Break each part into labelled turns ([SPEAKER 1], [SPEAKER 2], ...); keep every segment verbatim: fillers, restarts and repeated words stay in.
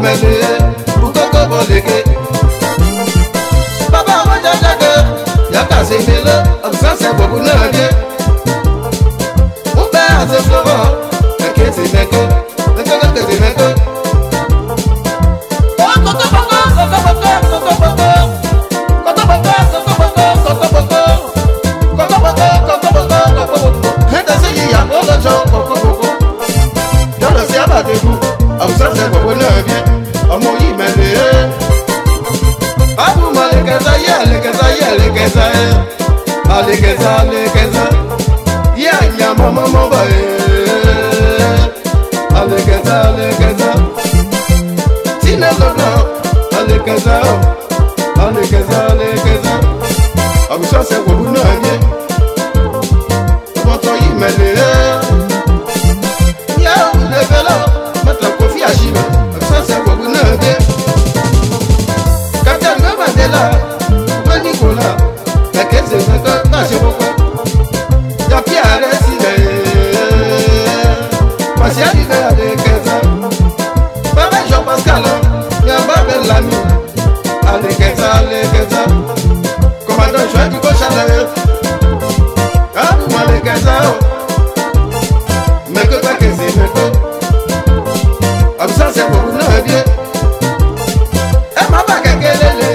[SPEAKER 1] yimele ukoko boleke baba moja jaga yaka semele absence bobu na die ube ase flowo ekete meko meko kete meko Alegeza, alegeza, ya ya mama mama eh. Alegeza, alegeza, tina lona. Alegeza, alegeza, alegeza. Abusa se wobu na ye. Boto yi mele ya levela, mata kofi ashime. Abusa se wobu na ye. Captain Mandela, Nicola. Kese meko na sheboko ya piare sile pasiali de alegeza baba Jean Pascal ya baba Lami alegeza alegeza commandant Joël du Gauchaleur abu alegeza meko pa kese meko absence pour nous bien e ma ba kekelele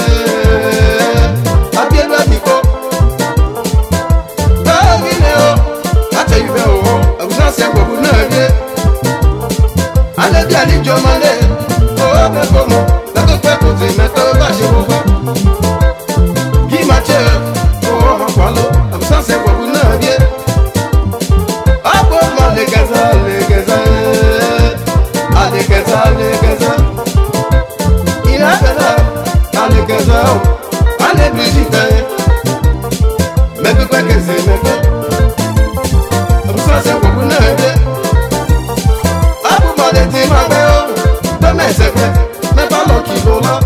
[SPEAKER 1] Ali Jomale, oh me como, la copa pose me toca cheboba. Gimache, oh kwalo, absence kwa bunadie. Abo malegeza, legeza, alegeza, alegeza. Ina bela, alegeza, ale Brigitte. Me kwa kese me kwa, absence kwa bunadie. Ti ma be o, be me se pe, me ba lo kilo la,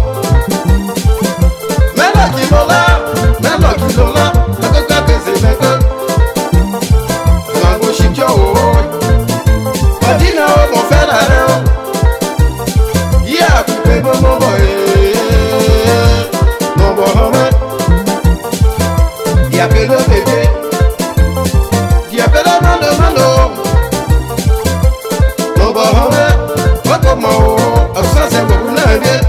[SPEAKER 1] me lo kilo la, me lo kilo la, me ko ka pe se me ko, na go shikyo o, Madina o mo fe la re o, ya ku pe bo mo bo e, mo bo home, ya pe lo bebe, ya pe lo malo malo, mo bo home. Como absence beaucoup na bien.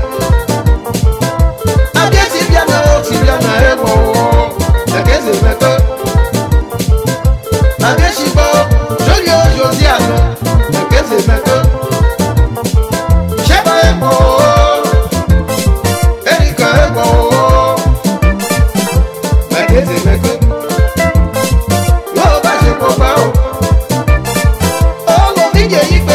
[SPEAKER 1] Abia si bien na o si bien na ebo. La kese meto. Abia si bo jolio Josiane. La kese meto. Cheba ebo. Erika ebo. La kese meto. Yo ba je ko ba o. Oh lo DJ ife.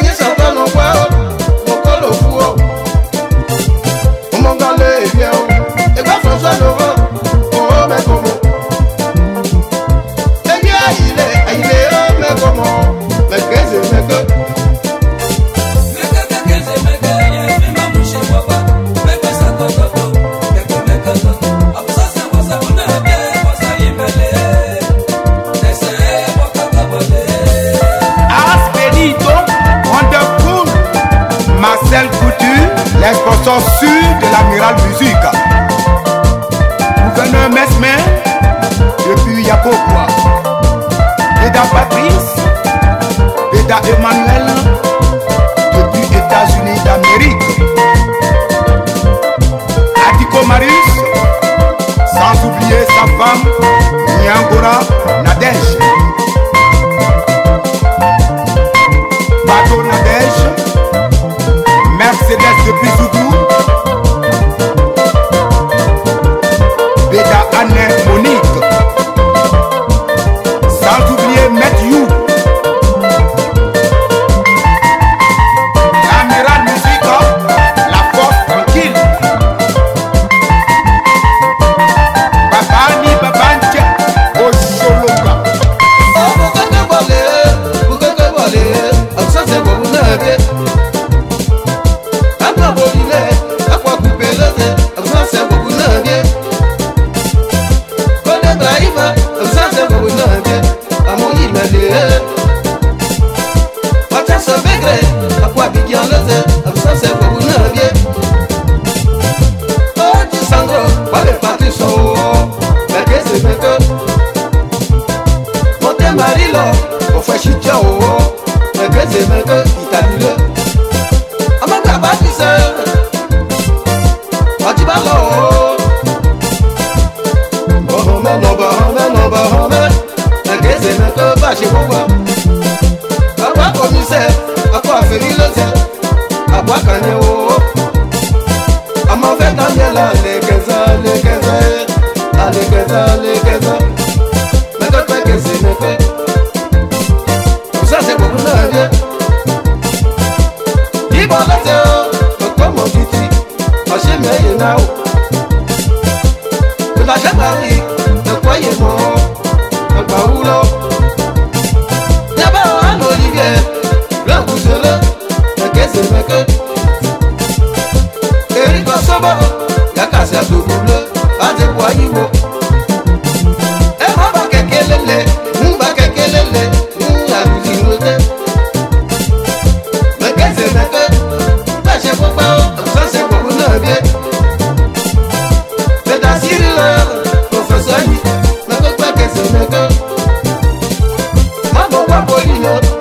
[SPEAKER 2] L'explosion sud de l'amiral musique. Gouverneur Mesmer depuis Yakoboa. Eda Patrice, Eda Emmanuel depuis États-Unis d'Amérique. Atiko Marius, sans oublier sa femme Nyangora Nadège. Bateau Nadège, Mercedes depuis Zougou, Beda Anne Monique, sans oublier Matthew, l'amiral musique, la force tranquille, Babani, Babani.
[SPEAKER 1] Apolline